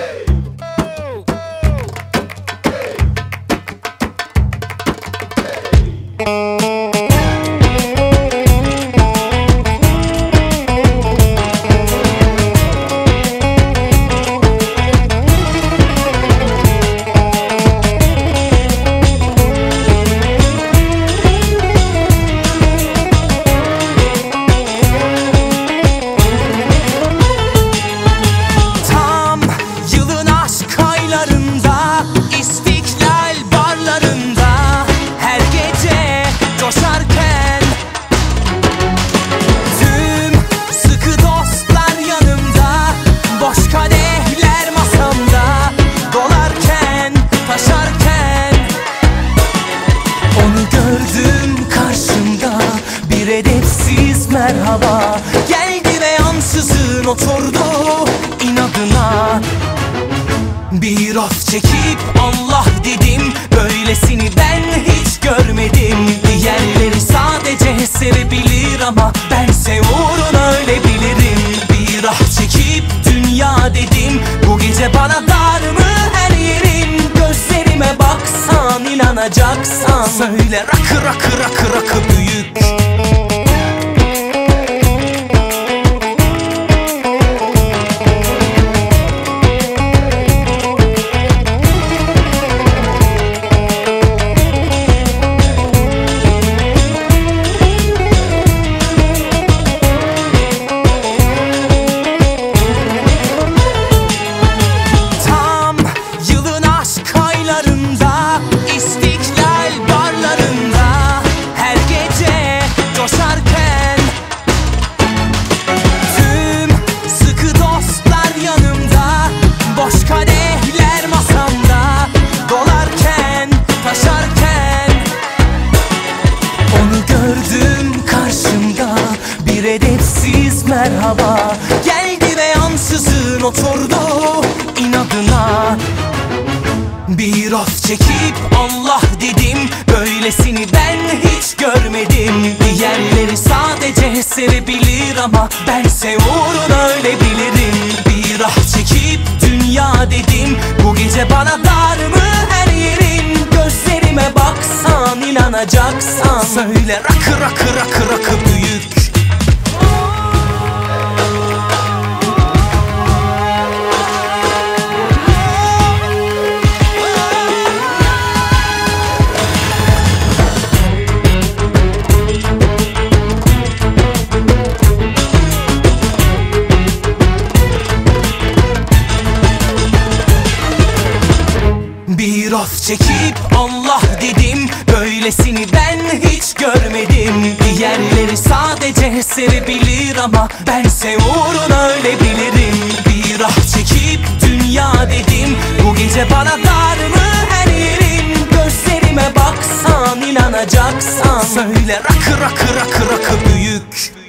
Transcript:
Merhaba geldi ve ansızın oturdu inadına. Bir of çekip Allah dedim, böylesini ben hiç görmedim. Diğerleri sadece sevebilir ama bense uğruna ölebilirim. Bir ah çekip dünya dedim, bu gece bana dar mı her yerim? Gözlerime baksan inanacaksan söyle, rakı rakı rakı rakı büyük. Edepsiz merhaba geldi ve ansızın oturdu inadına. Bir of çekip Allah dedim, böylesini ben hiç görmedim. Diğerleri sadece sevebilir ama bense uğruna ölebilirim. Bir ah çekip dünya dedim, bu gece bana dar mı her yerin? Gözlerime baksan inanacaksan söyle, rakı rakı rakı rakı büyük. Bir of çekip Allah dedim, böylesini ben hiç görmedim. Diğerleri sadece sevebilir ama bense uğruna ölebilirim. Bir ah çekip dünya dedim, bu gece bana dar mı her yerin? Gözlerime baksan inanacaksan söyle, rakı rakı rakı rakı büyük.